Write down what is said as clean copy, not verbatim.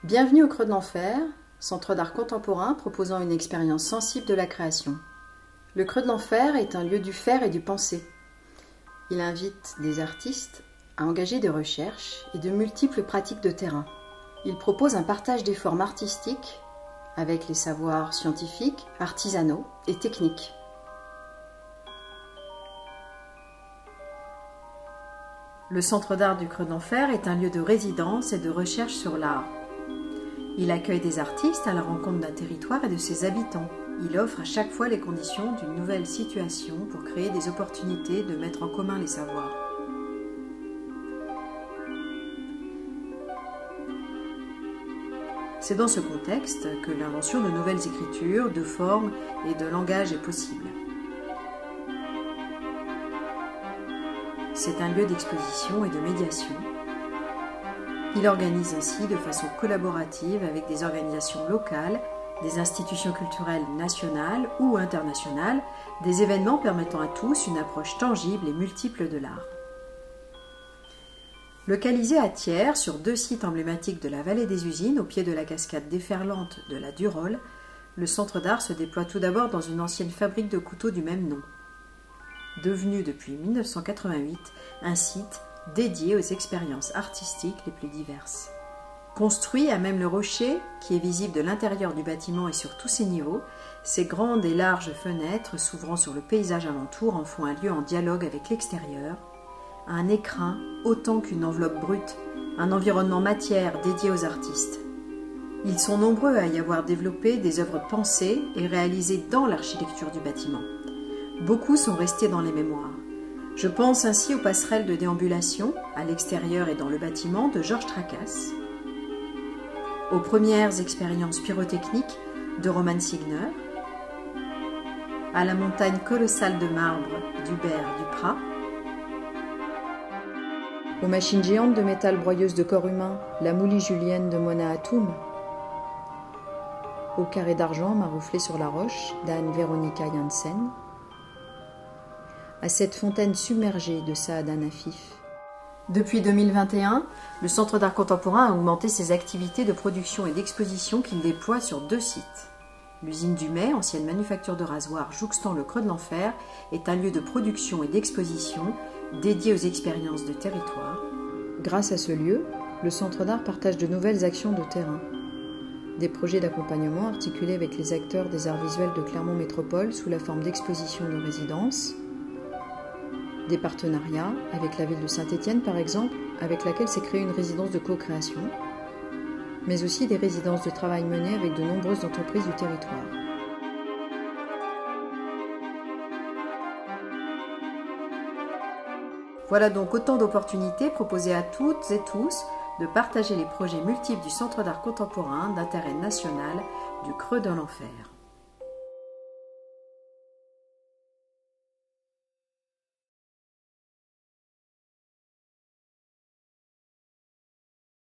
Bienvenue au Creux de l'Enfer, centre d'art contemporain proposant une expérience sensible de la création. Le Creux de l'Enfer est un lieu du faire et du penser. Il invite des artistes à engager des recherches et de multiples pratiques de terrain. Il propose un partage des formes artistiques avec les savoirs scientifiques, artisanaux et techniques. Le Centre d'art du Creux de l'Enfer est un lieu de résidence et de recherche sur l'art. Il accueille des artistes à la rencontre d'un territoire et de ses habitants. Il offre à chaque fois les conditions d'une nouvelle situation pour créer des opportunités de mettre en commun les savoirs. C'est dans ce contexte que l'invention de nouvelles écritures, de formes et de langage est possible. C'est un lieu d'exposition et de médiation. Il organise ainsi de façon collaborative avec des organisations locales, des institutions culturelles nationales ou internationales, des événements permettant à tous une approche tangible et multiple de l'art. Localisé à Thiers, sur 2 sites emblématiques de la vallée des Usines, au pied de la cascade déferlante de la Durolle, le centre d'art se déploie tout d'abord dans une ancienne fabrique de couteaux du même nom. Devenu depuis 1988 un site dédié aux expériences artistiques les plus diverses. Construit à même le rocher, qui est visible de l'intérieur du bâtiment et sur tous ses niveaux, ses grandes et larges fenêtres s'ouvrant sur le paysage alentour en font un lieu en dialogue avec l'extérieur, un écrin autant qu'une enveloppe brute, un environnement matière dédié aux artistes. Ils sont nombreux à y avoir développé des œuvres pensées et réalisées dans l'architecture du bâtiment. Beaucoup sont restés dans les mémoires. Je pense ainsi aux passerelles de déambulation, à l'extérieur et dans le bâtiment, de Georges Tracasse, aux premières expériences pyrotechniques de Roman Signer, à la montagne colossale de marbre d'Hubert Duprat, aux machines géantes de métal broyeuses de corps humain, la moulie julienne de Mona Hatoum, au carré d'argent marouflé sur la roche d'Anne-Véronica Janssen, à cette fontaine submergée de Saada Nafif. Depuis 2021, le Centre d'art contemporain a augmenté ses activités de production et d'exposition qu'il déploie sur 2 sites. L'usine du Mai, ancienne manufacture de rasoirs jouxtant le Creux de l'Enfer, est un lieu de production et d'exposition dédié aux expériences de territoire. Grâce à ce lieu, le Centre d'art partage de nouvelles actions de terrain. Des projets d'accompagnement articulés avec les acteurs des arts visuels de Clermont Métropole sous la forme d'expositions de résidence, des partenariats avec la ville de Saint-Étienne par exemple, avec laquelle s'est créée une résidence de co-création, mais aussi des résidences de travail menées avec de nombreuses entreprises du territoire. Voilà donc autant d'opportunités proposées à toutes et tous de partager les projets multiples du Centre d'art contemporain d'intérêt national du Creux de l'Enfer.